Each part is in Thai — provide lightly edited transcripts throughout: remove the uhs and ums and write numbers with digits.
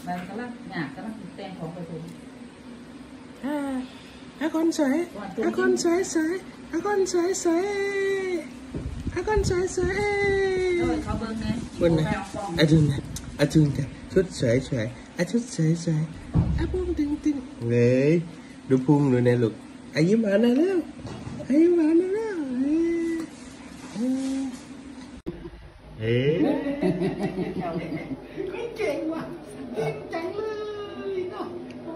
มันกำลังหยาบกำลังแต่งของไปถึงคนสวยคนสวยคนสวยคนสวยเขาเบิ้งไงบนนะอาจุนจ้ะชุดสวยชุดสวยปุ้งตึงเฮ้ยดูพุงดูเนี่ยลูกอายุมาแล้วเร็วเฮ้เก่งว่ะเก่งจังเลยเนาะ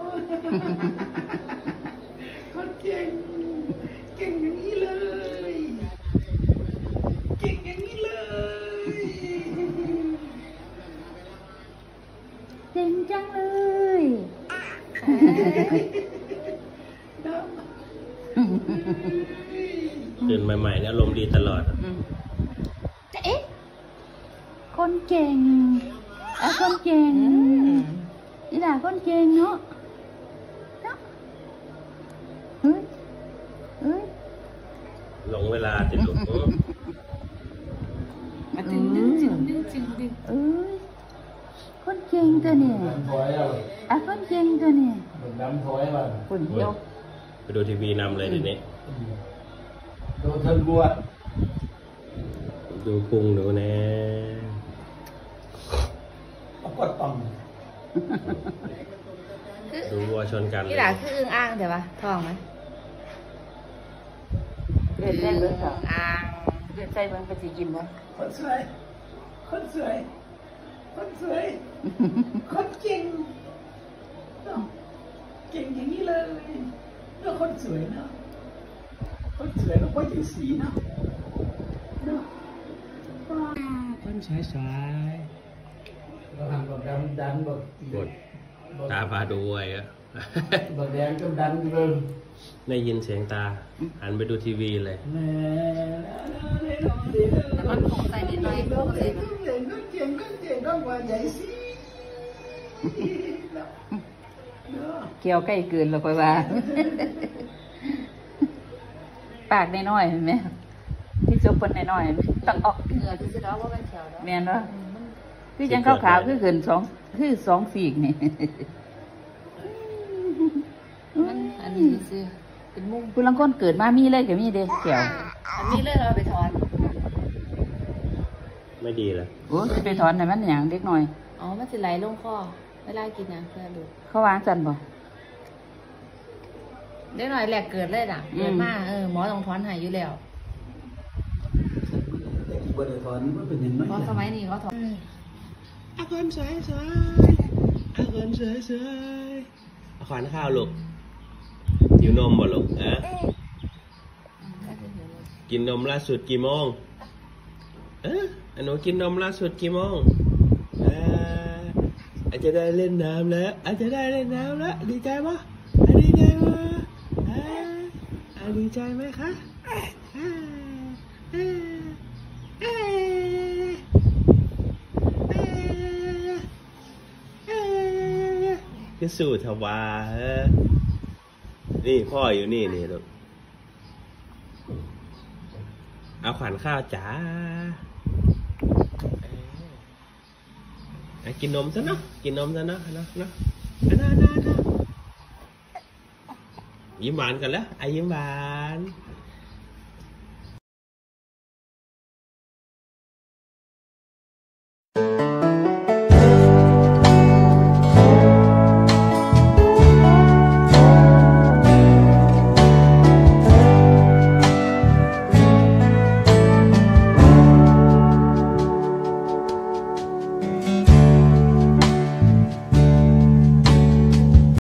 คนเก่งอย่างนี้เลยเก่งอย่างนี้เลยเก่งจังเลยตื่นใหม่ๆเนี่ยอารมณ์ดีตลอดเอ๊ะคนเก่งคนเก่งนี่แหละคนเก่งเนาะหลงเวลาติดหลงมาดึงคนเก่งตัวนี้คนเก่งตัวนี้ดำถอยมาฝุ่นเดียวไปดูทีวีนำเลยทีนี้ดูเทิงบัวดูพุงดูแน่กดต่อมดูวัวชนกันนี่แหละคืออึ่งอ่างเดี๋ยวปะทองไหมเรียนเบิร์ดอ่างเรียนใจมันไปสิกินไหมคนสวยคนเก่งเก่งอย่างนี้เลยแล้วคนสวยเนาะคนสวยแล้วก็อยู่สีเนาะคนสวยเราทำแบบดันแบบกดตาพาดูไว้อะแบบแดงก็ดันเลยได้ยินเสียงตาหันไปดูทีวีเลยแต่มันคงใส่นิดหน่อยเพื่อเลยเก่งต้องว่าใหญ่สิเกี่ยวใกล้เกินแล้วค่อยว่าปากน้อยๆเห็นไหมที่ซุปเป็นน้อยๆต้องออกเหงื่อที่สุดแล้วว่ามันเขียวแล้วแม่นว่าคือยังขาวๆคือเกินสองฝีกนี่มันอันนี้ซื้อเป็นมุ้งคุณลังก้นเกิดมามีเลยกับมีเด้เกี่ยวอันนี้เลยเราไปถอนไม่ดีเลยโอ้ไปถอนไหนมันอย่างเด็กหน่อยอ๋อมันจะไหลลงคอเวลากินนะเพื่อดูเขาวางจันบ่เด็กหน่อยแหลกเกิดเลยอ่ะเกิดมาหมอต้องถอนหายอยู่แล้วบริถอนมันเป็นยังไงเพราะสมัยนี้เขาถอนคนสวยคนสวยขวัญข้าวลูกหิวนมบ่ลูกกินนมล่าสุดกี่โมงหนูกินนมล่าสุดกี่โมงอาจจะได้เล่นน้ำแล้วดีใจปะดีใจปะดีใจไหมคะจะสู่ทวานี่พ่ออยู่นี่ลูกเอาขวัญข้าวจ๋ากินนมซะเนาะยิ้มหวานกันแล้วยิ้มหวาน